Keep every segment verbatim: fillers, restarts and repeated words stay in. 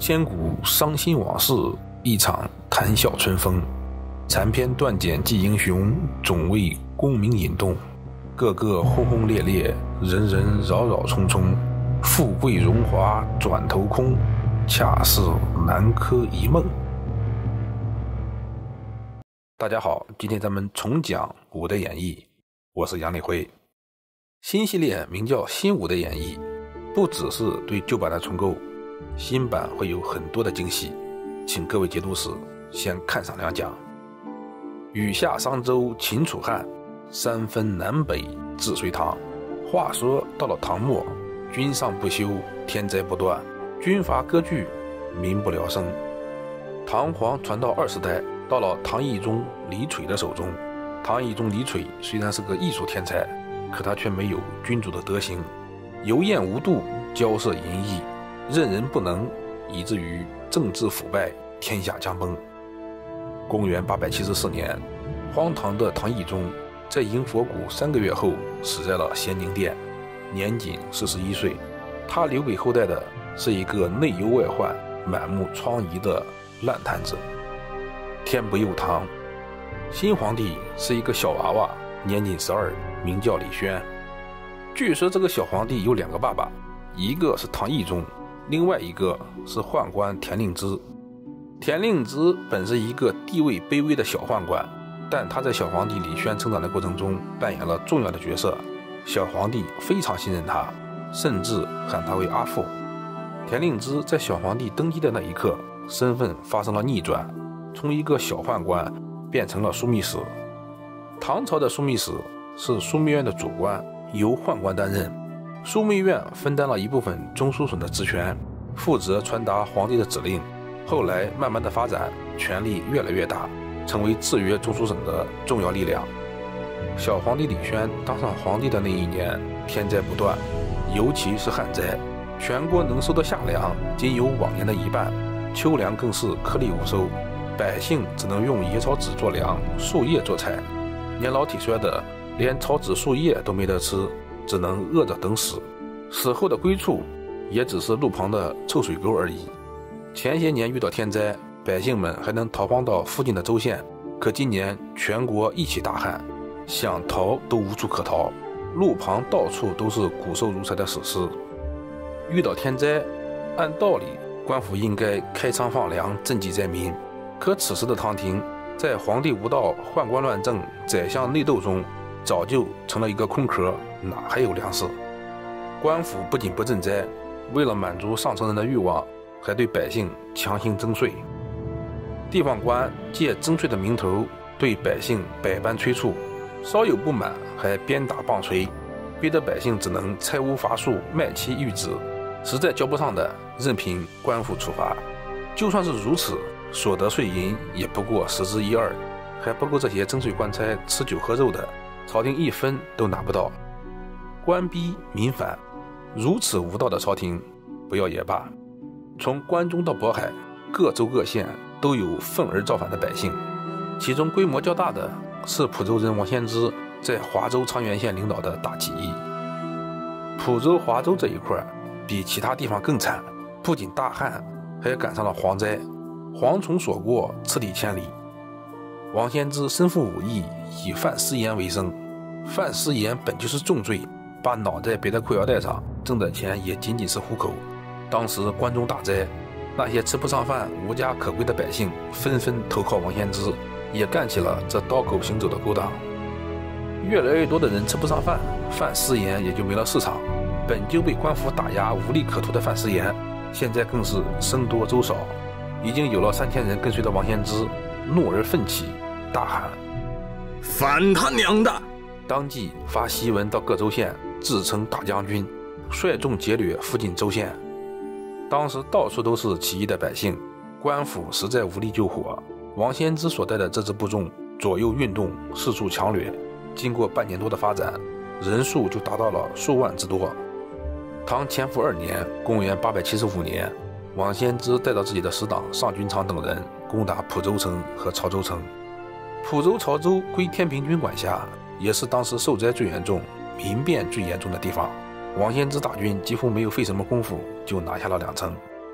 千古伤心往事，一场谈笑春风。残篇断简记英雄，总为功名引动。个个轰轰烈烈，人人扰扰匆匆。富贵荣华转头空，恰似南柯一梦。大家好，今天咱们重讲《五代演义》，我是杨立辉。新系列名叫《新五代演义》，不只是对旧版的重构，新版会有很多的惊喜，请各位节读时先看上两讲。雨下商周秦楚汉，三分南北至隋唐。话说到了唐末，君上不修，天灾不断，军阀割据，民不聊生。唐皇传到二十代，到了唐懿宗李璀的手中。唐懿宗李璀虽然是个艺术天才，可他却没有君主的德行，油盐无度，骄奢淫逸，任人不能，以至于政治腐败，天下将崩。公元八百七十四年，荒唐的唐懿宗在迎佛骨三个月后死在了咸宁殿，年仅四十一岁。他留给后代的是一个内忧外患、满目疮痍的烂摊子。天不佑唐，新皇帝是一个小娃娃，年仅十二，名叫李轩。据说这个小皇帝有两个爸爸，一个是唐懿宗，另外一个是宦官田令孜。田令孜本是一个地位卑微的小宦官，但他在小皇帝李轩成长的过程中扮演了重要的角色。小皇帝非常信任他，甚至喊他为阿父。田令孜在小皇帝登基的那一刻，身份发生了逆转，从一个小宦官变成了枢密使。唐朝的枢密使是枢密院的主官，由宦官担任。枢密院分担了一部分中书省的职权，负责传达皇帝的指令。后来慢慢的发展，权力越来越大，成为制约中书省的重要力量。小皇帝李轩当上皇帝的那一年，天灾不断，尤其是旱灾，全国能收的夏粮仅有往年的一半，秋粮更是颗粒无收，百姓只能用野草籽做粮，树叶做菜，年老体衰的连草籽树叶都没得吃，只能饿着等死，死后的归处也只是路旁的臭水沟而已。前些年遇到天灾，百姓们还能逃荒到附近的州县，可今年全国一起大旱，想逃都无处可逃，路旁到处都是骨瘦如柴的死尸。遇到天灾，按道理官府应该开仓放粮，赈济灾民，可此时的唐廷在皇帝无道、宦官乱政、宰相内斗中，早就成了一个空壳，哪还有粮食？官府不仅不赈灾，为了满足上层人的欲望，还对百姓强行征税。地方官借征税的名头对百姓百般催促，稍有不满还鞭打棒槌，逼得百姓只能拆屋伐树、卖妻育子，实在交不上的任凭官府处罚。就算是如此，所得税银也不过十之一二，还不够这些征税官差吃酒喝肉的，朝廷一分都拿不到。官逼民反，如此无道的朝廷不要也罢。从关中到渤海，各州各县都有愤而造反的百姓，其中规模较大的是蒲州人王先之在华州昌原县领导的大起义。蒲州、华州这一块比其他地方更惨，不仅大旱，还赶上了蝗灾，蝗虫所过，赤地千里。王先之身负武艺，以贩私盐为生。贩私盐本就是重罪，把脑袋别在裤腰带上，挣的钱也仅仅是糊口。当时关中大灾，那些吃不上饭、无家可归的百姓纷纷投靠王先之，也干起了这刀口行走的勾当。越来越多的人吃不上饭，贩私盐也就没了市场。本就被官府打压无利可图的贩私盐，现在更是僧多粥少。已经有了三千人跟随的王先之怒而奋起，大喊：“ 反他娘的！” 当即发檄文到各州县，自称大将军，率众劫掠附近州县。当时到处都是起义的百姓，官府实在无力救火。王先之所带的这支部众左右运动，四处强掠，经过半年多的发展，人数就达到了数万之多。唐乾伏二年，公元八百七十五年，王先之带着自己的死党上君昌等人攻打蒲州城和潮州城。蒲州、潮州归天平军管辖，也是当时受灾最严重、民变最严重的地方。王先之大军几乎没有费什么功夫就拿下了两城。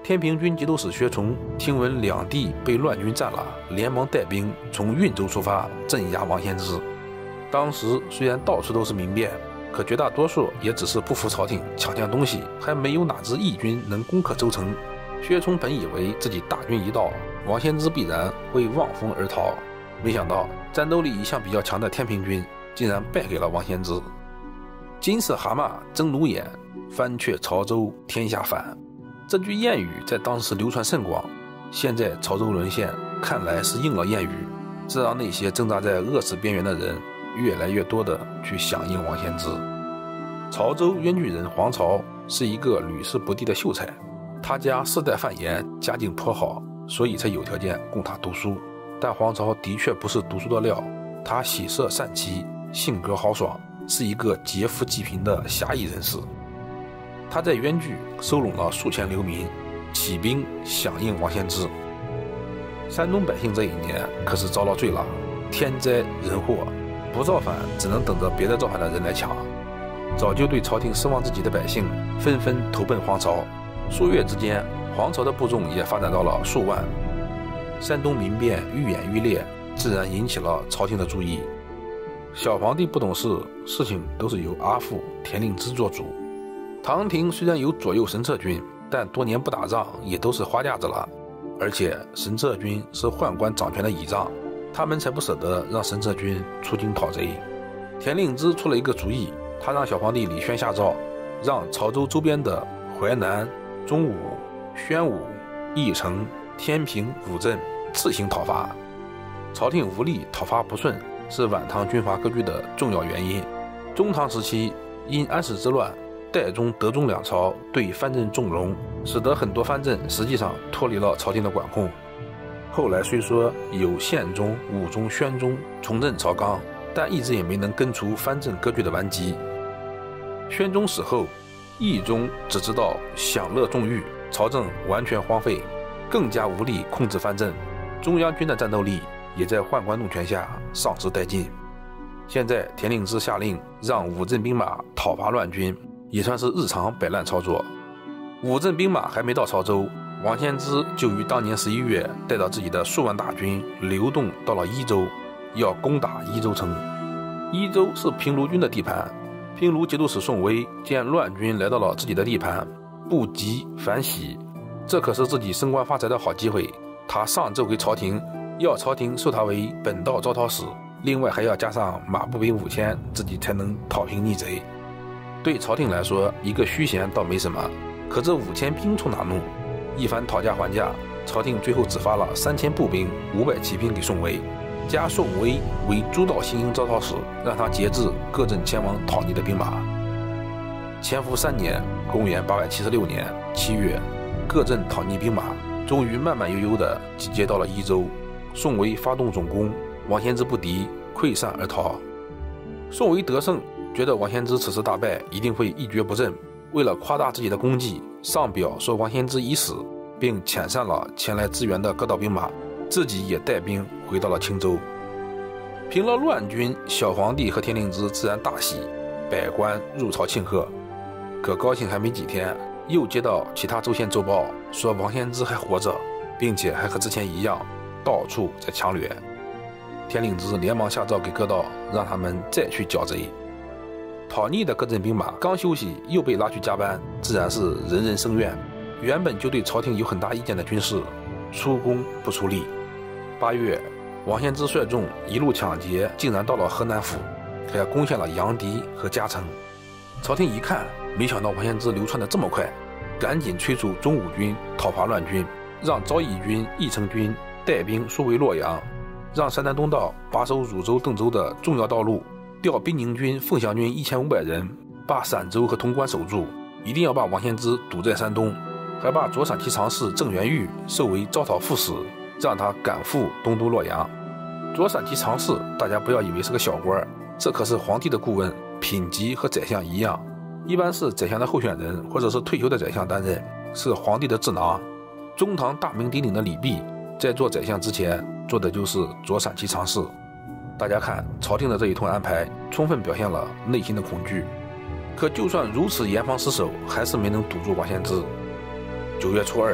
天平军节度使薛崇听闻两地被乱军占了，连忙带兵从运州出发镇压王献之。当时虽然到处都是民变，可绝大多数也只是不服朝廷，抢抢东西，还没有哪支义军能攻克州城。薛崇本以为自己大军一到，王献之必然会望风而逃，没想到战斗力一向比较强的天平军竟然败给了王献之。金丝蛤蟆睁怒眼，翻却潮州天下反。这句谚语在当时流传甚广，现在潮州沦陷，看来是应了谚语，这让那些挣扎在饿死边缘的人越来越多的去响应王献之。潮州冤居人黄巢是一个屡试不第的秀才，他家世代范言，家境颇好，所以才有条件供他读书。但黄巢的确不是读书的料，他喜色善棋，性格豪爽，是一个劫富济贫的侠义人士。他在冤居收拢了数千流民，起兵响应王献之。山东百姓这一年可是遭了罪了，天灾人祸，不造反只能等着别的造反的人来抢。早就对朝廷失望自己的百姓纷纷投奔黄巢，数月之间，黄巢的部众也发展到了数万。山东民变愈演愈烈，自然引起了朝廷的注意。小皇帝不懂事，事情都是由阿父田令孜做主。唐廷虽然有左右神策军，但多年不打仗，也都是花架子了。而且神策军是宦官掌权的倚仗，他们才不舍得让神策军出京讨贼。田令孜出了一个主意，他让小皇帝李轩下诏，让潮州周边的淮南、中武、宣武、义城、天平五镇自行讨伐。朝廷无力，讨伐不顺，是晚唐军阀割据的重要原因。中唐时期因安史之乱，代宗、德宗两朝对藩镇纵容，使得很多藩镇实际上脱离了朝廷的管控。后来虽说有宪宗、武宗、宣宗重振朝纲，但一直也没能根除藩镇割据的顽疾。宣宗死后，义宗只知道享乐纵欲，朝政完全荒废，更加无力控制藩镇，中央军的战斗力也在宦官弄权下丧失殆尽。现在田令孜下令让五镇兵马讨伐乱军，也算是日常摆烂操作。五镇兵马还没到潮州，王献之就于当年十一月带着自己的数万大军流动到了伊州，要攻打伊州城。伊州是平卢军的地盘，平卢节度使宋威见乱军来到了自己的地盘，不急反喜，这可是自己升官发财的好机会。他上奏给朝廷，要朝廷授他为本道招讨使，另外还要加上马步兵五千，自己才能讨平逆贼。对朝廷来说，一个虚衔倒没什么，可这五千兵从哪弄？一番讨价还价，朝廷最后只发了三千步兵、五百骑兵给宋威，加宋威为诸道新营招讨使，让他节制各镇前往讨逆的兵马。乾伏三年，公元八百七十六年七月，各镇讨逆兵马终于慢慢悠悠地集结到了伊州。宋威发动总攻，王献之不敌，溃散而逃。宋威得胜，觉得王献之此次大败一定会一蹶不振，为了夸大自己的功绩，上表说王献之已死，并遣散了前来支援的各道兵马，自己也带兵回到了青州。平了乱军，小皇帝和田令孜自然大喜，百官入朝庆贺。可高兴还没几天，又接到其他州县奏报，说王献之还活着，并且还和之前一样，到处在抢掠。田令孜连忙下诏给各道，让他们再去剿贼。讨逆的各镇兵马刚休息，又被拉去加班，自然是人人生怨。原本就对朝廷有很大意见的军士，出工不出力。八月，王献之率众一路抢劫，竟然到了河南府，还攻陷了杨迪和嘉诚。朝廷一看，没想到王献之流窜的这么快，赶紧催促中武军讨伐乱军，让昭义军、义城军带兵速为洛阳，让山南东道把守汝州、邓州的重要道路，调兵宁军、凤翔军一千五百人，把陕州和潼关守住，一定要把王献之堵在山东，还把左闪骑常侍郑元玉授为招讨副使，让他赶赴东都洛阳。左闪骑常侍，大家不要以为是个小官，这可是皇帝的顾问，品级和宰相一样，一般是宰相的候选人或者是退休的宰相担任，是皇帝的智囊。中唐大名鼎鼎的李泌在做宰相之前做的就是左闪骑常侍。大家看，朝廷的这一通安排充分表现了内心的恐惧。可就算如此严防死守，还是没能堵住王献之。九月初二，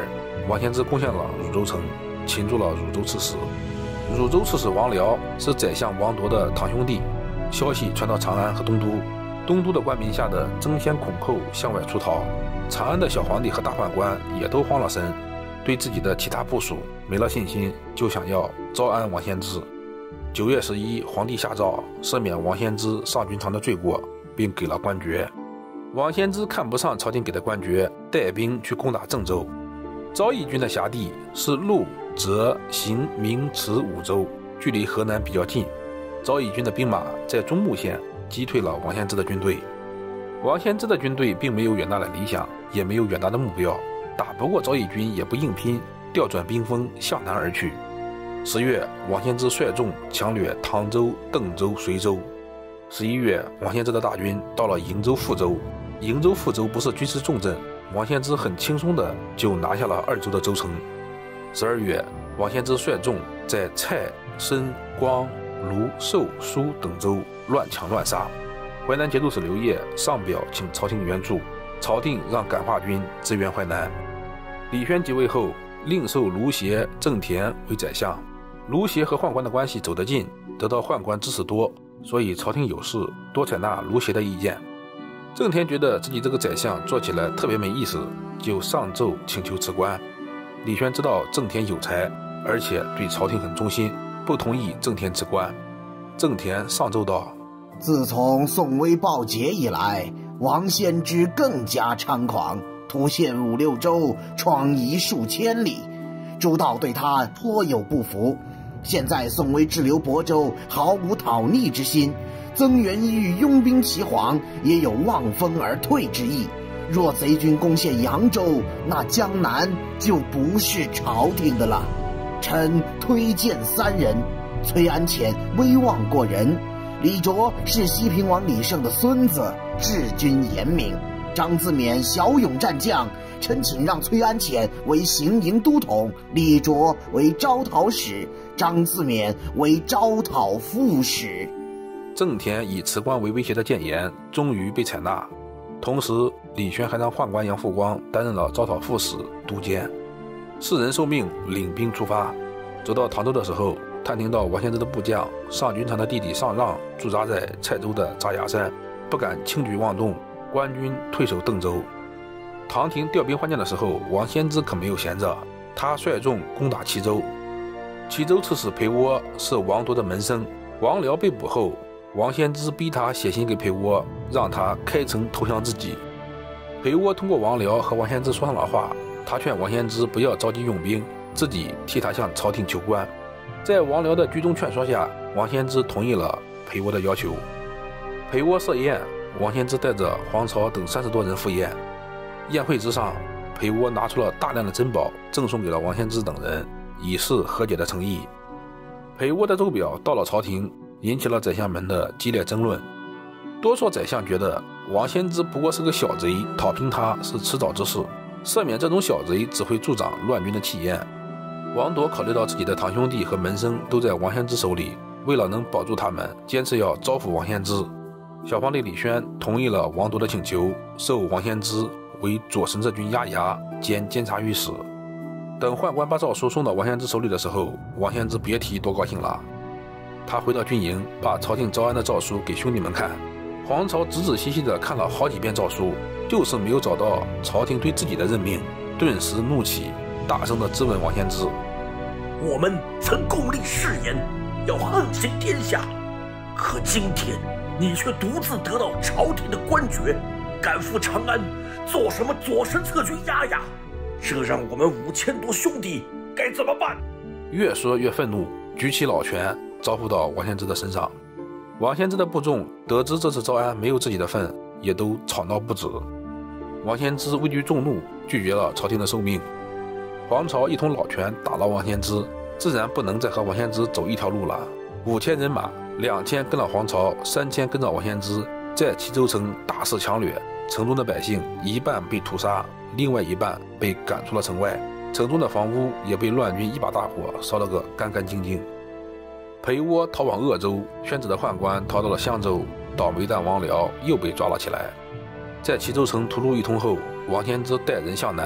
王献之攻陷了汝州城，擒住了汝州刺史。汝州刺史王僚是宰相王铎的堂兄弟，消息传到长安和东都，东都的官民吓得争先恐后向外出逃，长安的小皇帝和大宦官也都慌了神，对自己的其他部属没了信心，就想要招安王献之。九月十一，皇帝下诏赦免王献之上君堂的罪过，并给了官爵。王献之看不上朝廷给的官爵，带兵去攻打郑州。昭义军的辖地是陆、浙、邢、明、池五州，距离河南比较近。昭义军的兵马在中牟县击退了王献之的军队。王献之的军队并没有远大的理想，也没有远大的目标，打不过昭义军也不硬拼，调转兵锋向南而去。十月，王献之率众强掠唐州、邓州、随州。十一月，王献之的大军到了营州、富州。营州、富州不是军事重镇，王献之很轻松的就拿下了二州的州城。十二月，王献之率众在蔡、申、光、卢、寿、舒等州乱抢乱杀。淮南节度使刘烨上表请朝廷援助，朝廷让感化军支援淮南。李轩即位后，另授卢协、郑田为宰相。卢协和宦官的关系走得近，得到宦官支持多，所以朝廷有事多采纳卢协的意见。郑田觉得自己这个宰相做起来特别没意思，就上奏请求辞官。李轩知道郑田有才，而且对朝廷很忠心，不同意郑田辞官。郑田上奏道： 自从宋威报捷以来，王献之更加猖狂，突陷五六州，闯夷数千里，诸道对他颇有不服。现在宋威滞留亳州，毫无讨逆之心，增援意欲拥兵齐黄，也有望风而退之意。若贼军攻陷扬州，那江南就不是朝廷的了。臣推荐三人：崔安潜威望过人，李卓是西平王李胜的孙子，治军严明；张自勉骁勇战将，臣请让崔安潜为行营都统，李卓为招讨使，张自勉为招讨副使。 郑田以辞官为威胁的谏言终于被采纳，同时李轩还让宦官杨复光担任了招讨副使、都监。四人受命领兵出发，走到唐州的时候，探听到王献之的部将上君堂的弟弟上让驻扎在蔡州的扎牙山，不敢轻举妄动，官军退守邓州。唐廷调兵换将的时候，王献之可没有闲着，他率众攻打齐州。齐州刺史裴窝是王铎的门生，王僚被捕后，王献之逼他写信给裴窝，让他开城投降自己。裴窝通过王僚和王献之说上了话，他劝王献之不要着急用兵，自己替他向朝廷求官。在王僚的居中劝说下，王献之同意了裴窝的要求。裴窝设宴，王献之带着黄巢等三十多人赴宴。宴会之上，裴窝拿出了大量的珍宝，赠送给了王献之等人，以示和解的诚意。裴窝的奏表到了朝廷，引起了宰相们的激烈争论。多数宰相觉得王献之不过是个小贼，讨平他是迟早之事，赦免这种小贼只会助长乱军的气焰。王铎考虑到自己的堂兄弟和门生都在王献之手里，为了能保住他们，坚持要招抚王献之。小皇帝李轩同意了王铎的请求，授王献之为左神策军押牙兼监察御史。等宦官把诏书送到王献之手里的时候，王献之别提多高兴了。他回到军营，把朝廷招安的诏书给兄弟们看。黄巢仔仔细细地看了好几遍诏书，就是没有找到朝廷对自己的任命，顿时怒起，大声地质问王献之： 我们曾共立誓言，要横行天下，可今天你却独自得到朝廷的官爵，赶赴长安，做什么左神策军压压？这让我们五千多兄弟该怎么办？ 越说越愤怒，举起老拳招呼到王献之的身上。王献之的部众得知这次招安没有自己的份，也都吵闹不止。王献之畏惧众怒，拒绝了朝廷的受命。黄巢一通老拳打了王献之，自然不能再和王献之走一条路了。五千人马，两千跟了黄巢，三千跟着王献之，在齐州城大肆强掠，城中的百姓一半被屠杀，另外一半被赶出了城外，城中的房屋也被乱军一把大火烧了个干干净净。裴窝逃往鄂州，宣旨的宦官逃到了襄州，倒霉蛋王僚又被抓了起来。在齐州城屠戮一通后，王献之带人向南，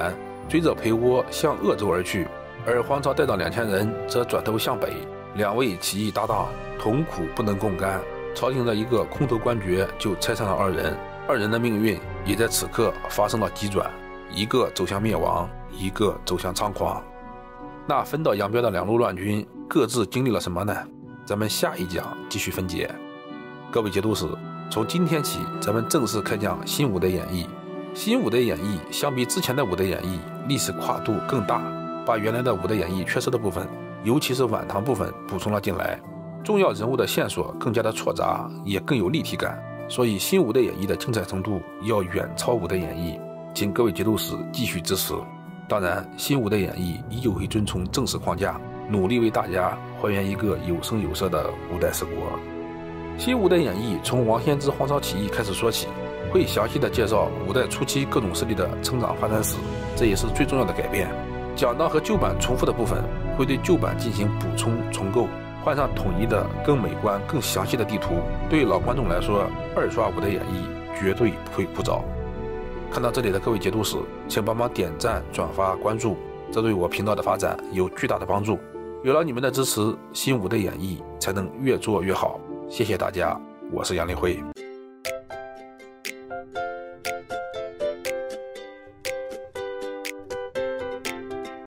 追着裴倭向鄂州而去，而黄巢带长两千人则转头向北。两位起义搭档同苦不能共甘，朝廷的一个空头官爵就拆散了二人，二人的命运也在此刻发生了急转，一个走向灭亡，一个走向猖狂。那分道扬镳的两路乱军各自经历了什么呢？咱们下一讲继续分解。各位节度使，从今天起咱们正式开讲新五代演义。新五代演义相比之前的五代演义历史跨度更大，把原来的五代演义缺失的部分，尤其是晚唐部分补充了进来，重要人物的线索更加的错杂，也更有立体感，所以新五代演义的精彩程度要远超五代演义，请各位节度使继续支持。当然，新五代演义依旧会遵从正史框架，努力为大家还原一个有声有色的五代十国。新五代演义从王献之黄巢起义开始说起，会详细的介绍五代初期各种势力的成长发展史，这也是最重要的改变。讲到和旧版重复的部分，会对旧版进行补充重构，换上统一的更美观更详细的地图。对老观众来说，二刷五代演义绝对不会枯燥。看到这里的各位节度使，请帮忙点赞、转发、关注，这对我频道的发展有巨大的帮助。有了你们的支持，新五代演义才能越做越好。谢谢大家，我是杨立辉。